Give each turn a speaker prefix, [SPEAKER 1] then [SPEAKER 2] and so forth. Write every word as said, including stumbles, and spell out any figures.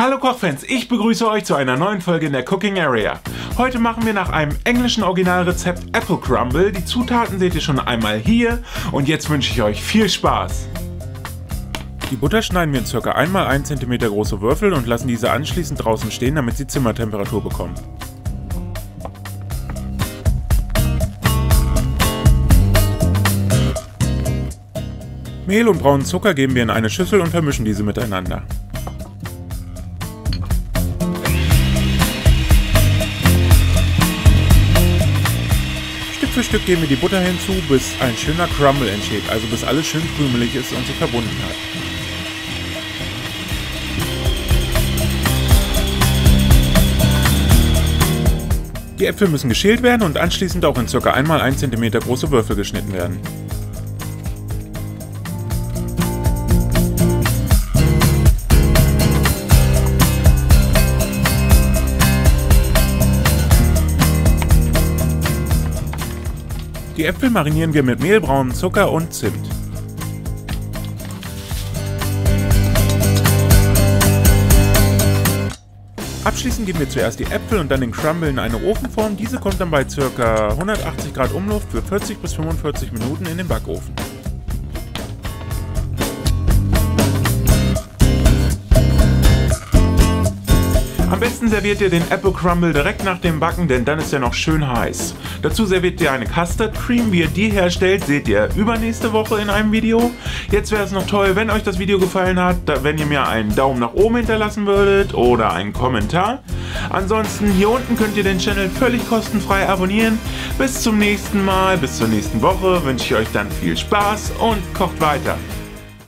[SPEAKER 1] Hallo Kochfans, ich begrüße euch zu einer neuen Folge in der Cooking Area. Heute machen wir nach einem englischen Originalrezept Apple Crumble. Die Zutaten seht ihr schon einmal hier und jetzt wünsche ich euch viel Spaß. Die Butter schneiden wir in ca. eins mal eins Zentimeter große Würfel und lassen diese anschließend draußen stehen, damit sie Zimmertemperatur bekommen. Mehl und braunen Zucker geben wir in eine Schüssel und vermischen diese miteinander. Stück für Stück geben wir die Butter hinzu, bis ein schöner Crumble entsteht, also bis alles schön krümelig ist und sich verbunden hat. Die Äpfel müssen geschält werden und anschließend auch in ca. eins mal eins Zentimeter große Würfel geschnitten werden. Die Äpfel marinieren wir mit Mehl, braunem Zucker und Zimt. Abschließend geben wir zuerst die Äpfel und dann den Crumble in eine Ofenform. Diese kommt dann bei ca. hundertachtzig Grad Umluft für vierzig bis fünfundvierzig Minuten in den Backofen. Am besten serviert ihr den Apple Crumble direkt nach dem Backen, denn dann ist er noch schön heiß. Dazu serviert ihr eine Custard Cream. Wie ihr die herstellt, seht ihr übernächste Woche in einem Video. Jetzt wäre es noch toll, wenn euch das Video gefallen hat, wenn ihr mir einen Daumen nach oben hinterlassen würdet oder einen Kommentar. Ansonsten hier unten könnt ihr den Channel völlig kostenfrei abonnieren. Bis zum nächsten Mal, bis zur nächsten Woche wünsche ich euch dann viel Spaß und kocht weiter.